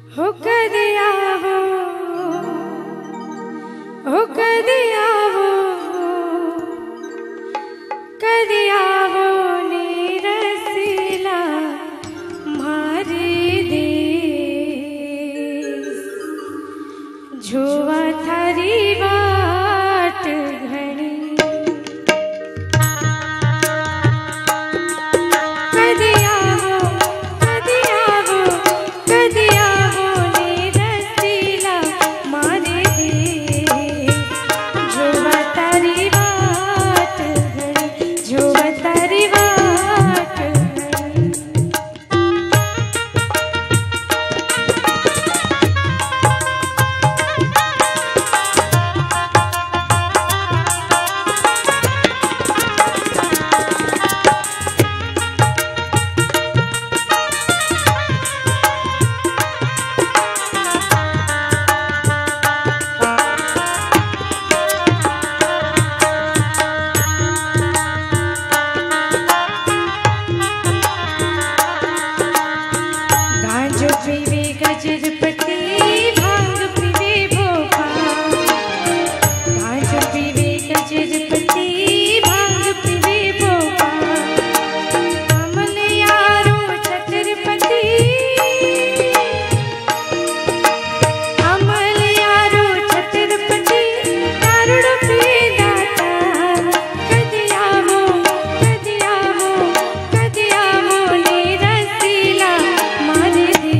हो कदिया वो नीरसिला मारी देश जुवा थारी बाट घणी कदिया वो नीरसिला मारी देश जुवा थारी बाट घणी जुवा थारी बाट घणी गजरपति भांग पीवे भोपाल गांज पीवे गजरपति भांग पीवे भोपाल अमल यारो छत्रपति दारुड़ पे दाता कदिया वो नीरसिला मारे दे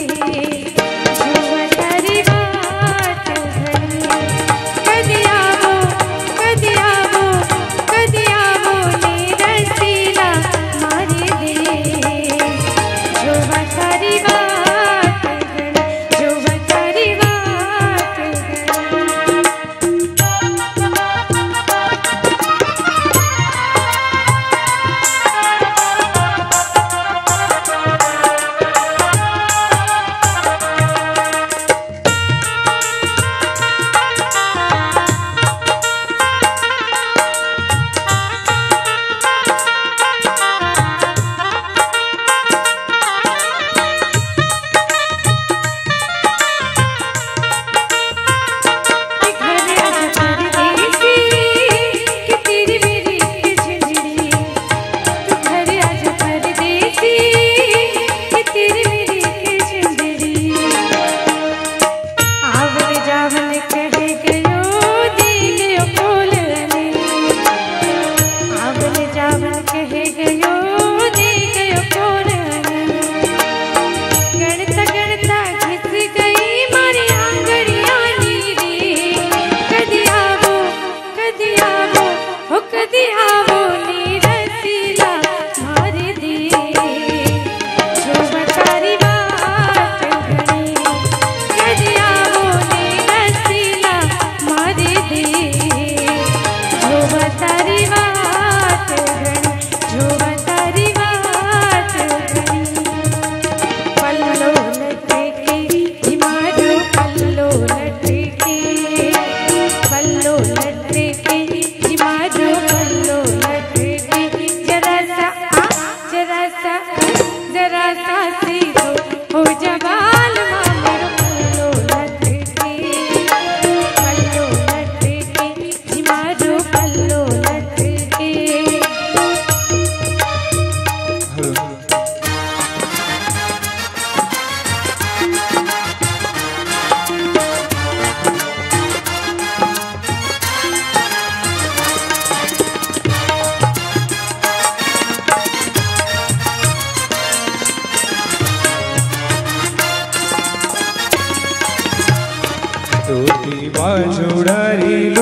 टूटी बाजुड़ारी लो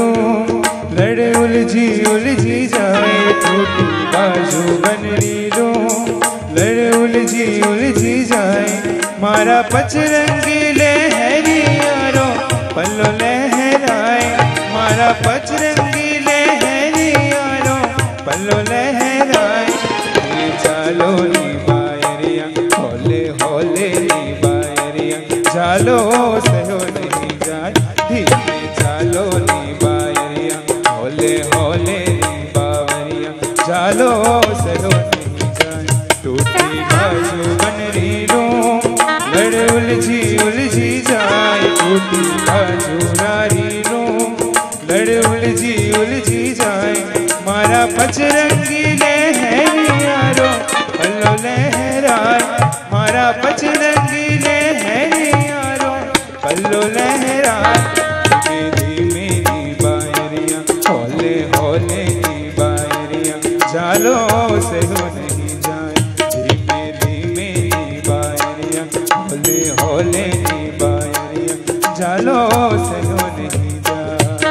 लड़े उलझी जाए टूटी बाजू बनरी लो लड़े उलझी जाए मारा पचरंगी लहरी यारो पल्लो लहराए मारा पचरंगी लहरी यारो पल्लो लहराए ये चालो नी बायरिया होले होले नी बायरिया चालो सहो नहीं जाए धीरे चालो नी बायरिया होले होले नी बावरिया चालो सहो नहीं जाए टूटी बाजू बनरी लो लड़ उलझी जाए टूटी बाजू नारी रो लड़ उलझी जाए मारा पचरंगी लहरियारो पल्लो लहराए मारा पचरंगी लहरियारो पल्लो लहराए धीमे नी बायरिया होले होले नी बायरिया जालो से हो नहीं जाए धीमे धीमे नी बायरिया होले होले नी बायरिया जालो से हो नहीं जाए।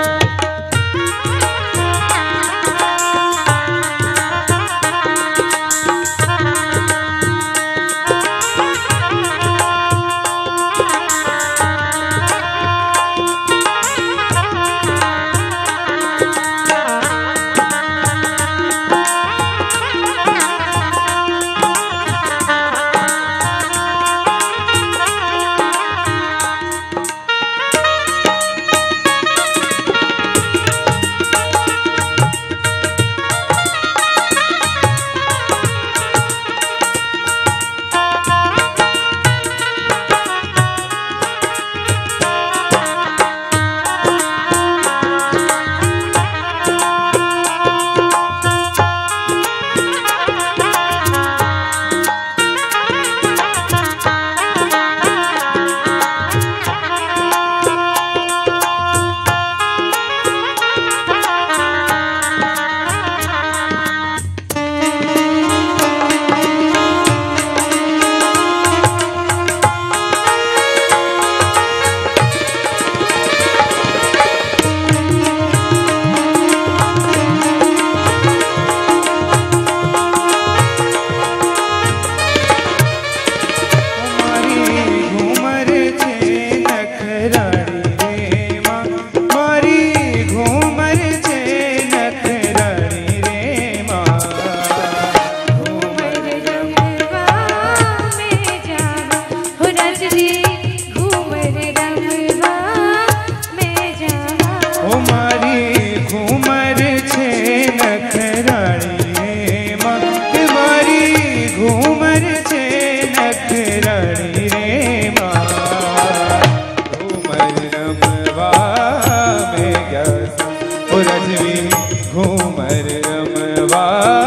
घूमर रमवा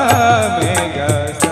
में गसा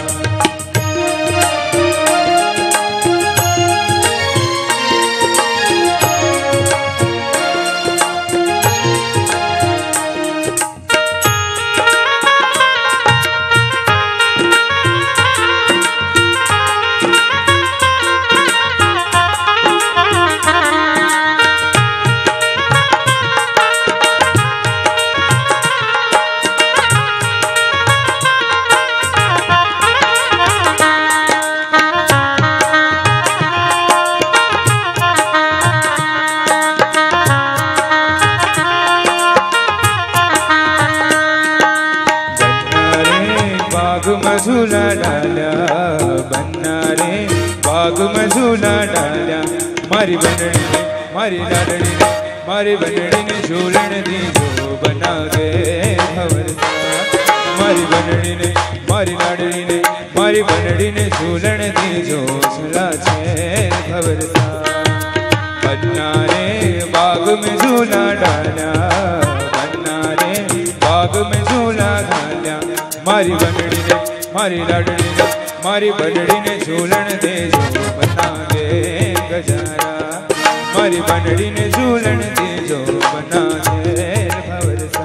झूला डाल्या बन्ना रे बाग में झूला डाल्या मारी बनड़ी ने मारी लाडड़ी ने मारी बनड़ी ने झूलन दी जो बना के भवरसा मारी बनड़ी ने मारी लाडड़ी ने मारी बनड़ी ने झूलन दी जो झूला छे भवरसा बन्ना रे बाग में झूला डाल्या बन्ना रे बाग में झूला डाल्या मारी बनड़ी ने मारी लाडड़ी ने मारी बनड़ी ने झूलन दे जो बना दे गजारा मारी बनड़ी ने झूलन दे जो बना दे भवरसा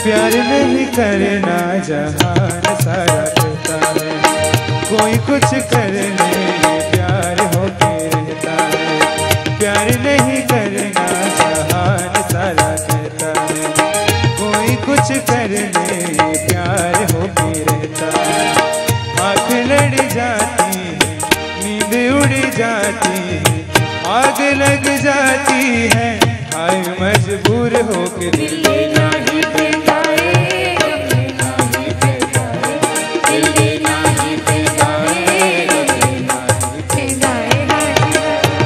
प्यार नहीं करना जहान सारा कहता है, कोई कुछ करने प्यार होके रहता है। प्यार नहीं करना जहान सारा कहता है, कोई कुछ करने प्यार होके रहता है। आँख लड़ जाती है, नींद उड़ जाती है, आग लग जाती है, हाय मजबूर होके दिल देना ही पैदा है, गम लेना ही पैदा है, दिल देना ही पैदा है, गम लेना ही पैदा है।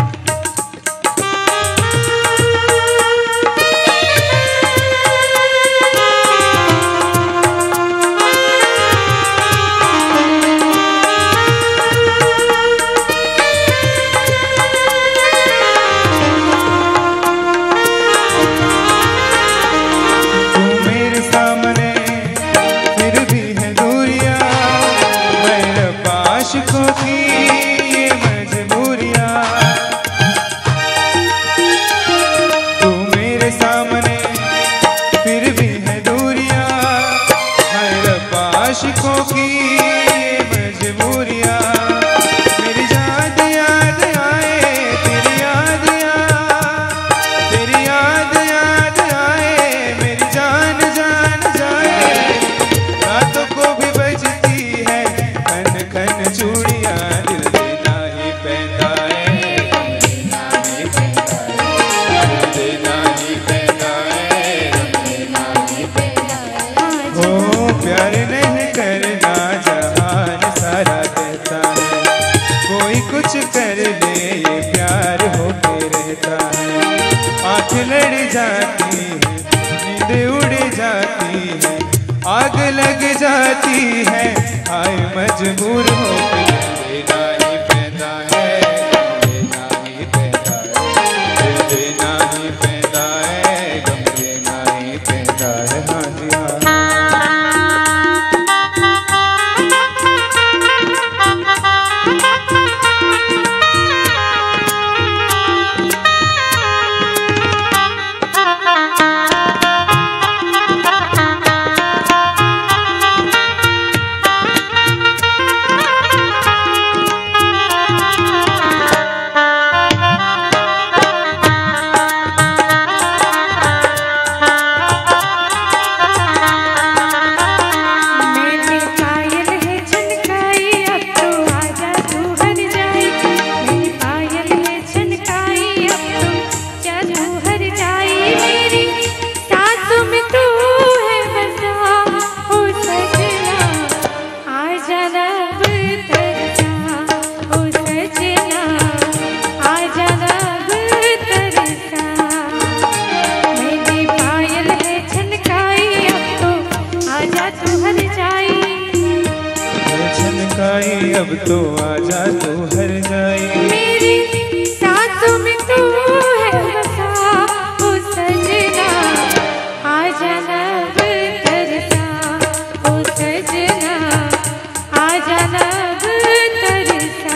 आशिकों की ये मजबूरियाँ, तू मेरे सामने फिर भी है दूरियाँ, है रब आशिकों की ये मजबूरियाँ। मेरी याद याद आए, तेरी याद तेरी याद याद आए, मेरी जान जान जाए, रातों को भी बजती है खन खन चूड़ियाँ, दिल देना ही पैदा है, दिल देना ही पैदा है, हो प्यार नहीं करना जहान सारा कहता है, कोई कुछ कर दे ये प्यार होके रहता है। आँख लड़ जाती है, नींद उड़ जाती है, आग लग जाती है, हाय मजबूर होके दिल देना ही पैदा है, गम लेना ही पैदा है, दिल देना ही पैदा है, गम लेना ही पैदा है। हाँ जी हाँ। अब तो आजा तू हर जाए, मेरी सांसों में तू है बसा, ओ सजना आजा लब तरसा, ओ सजना आजा लब तरसा।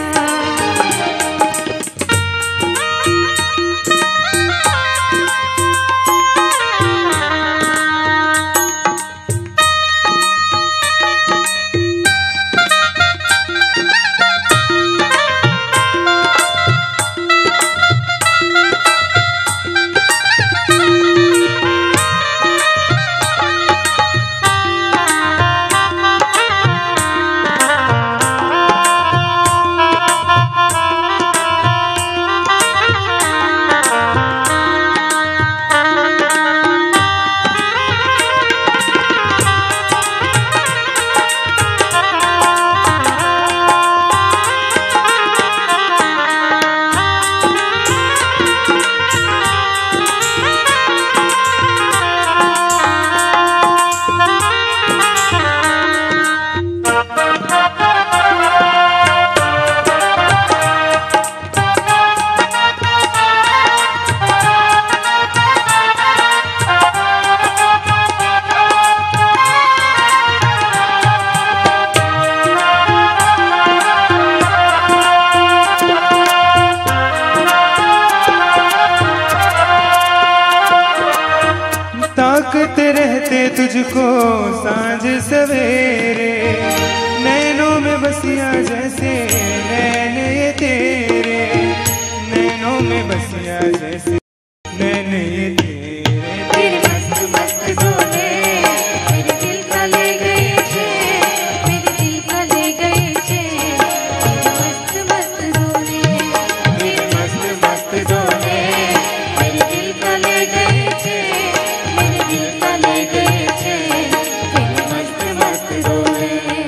रहते तुझको सांझ सवेरे, नैनों में बसिया जैसे नैन ये तेरे, नैनों में बसिया जैसे नैन ये तेरे। तेरे मस्त मस्त डोले मेरे दिल का ले गए चैन, मेरे दिल का ले गए चैन। तेरे मस्त मस्त डोले, तेरे मस्त मस्त डोले मेरे दिल का ले गए चैन, मेरे दिल का ले गए चैन। तेरे मस्त मस्त डोले।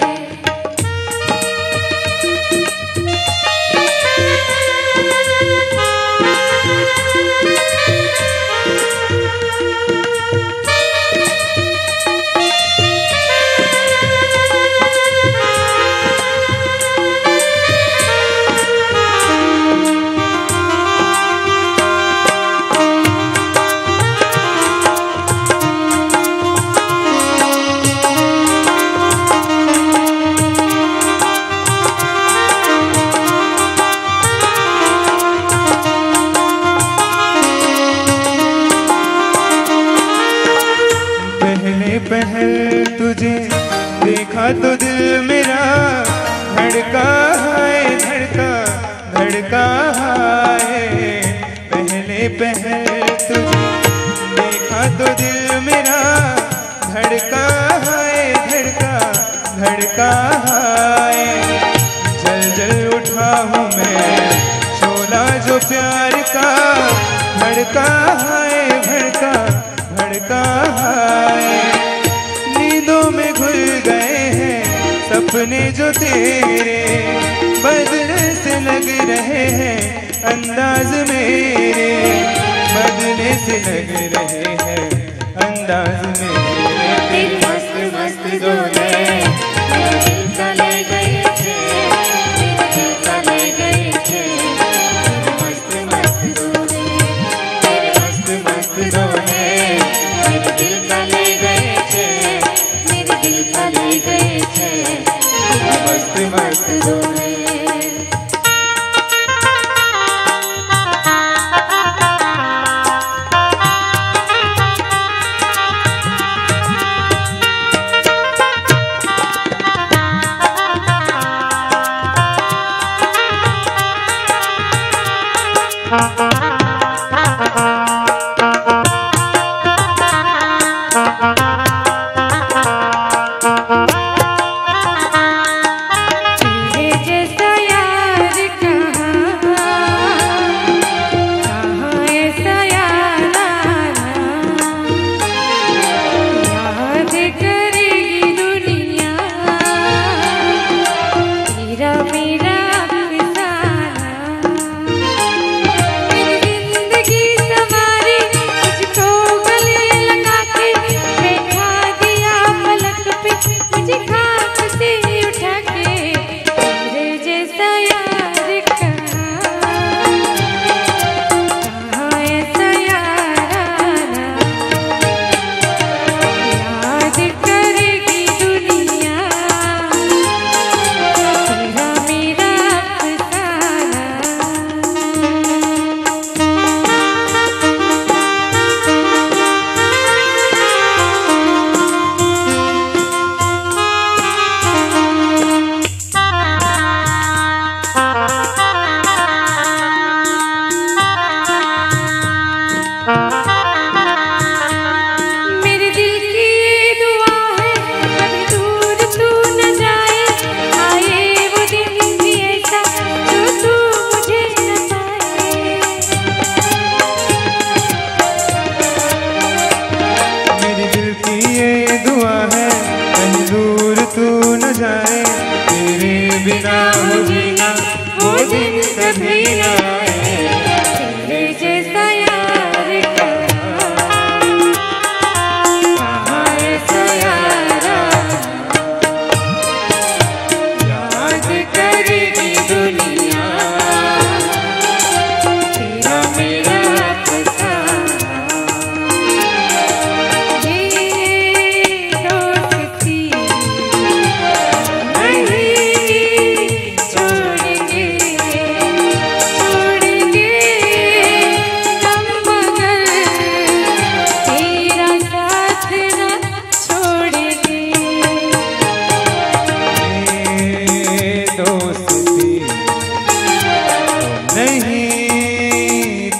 पहल तुझे देखा तो दिल मेरा धड़का है, धड़का धड़का है। पहले पहल तुझे देखा तो दिल मेरा धड़का है, धड़का धड़का है। जल जल उठा हूँ मैं शोला जो प्यार का, भड़का है, भड़का भड़का है। नींदों में घुल गए हैं सपने जो तेरे, बदले से लग रहे हैं अंदाज मेरे, बदले से लग रहे हैं अंदाज मेरे। तेरे मस्त मस्त डोले मेरे दिल का ले गए चैन, मेरे दिल का ले गए चैन। तेरे मस्त मस्त डोले, तेरे मस्त मस्त डोले मेरे दिल का ले गए चैन, मेरे दिल का ले गए चैन। तेरे मस्त मस्त डोले।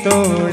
तोड़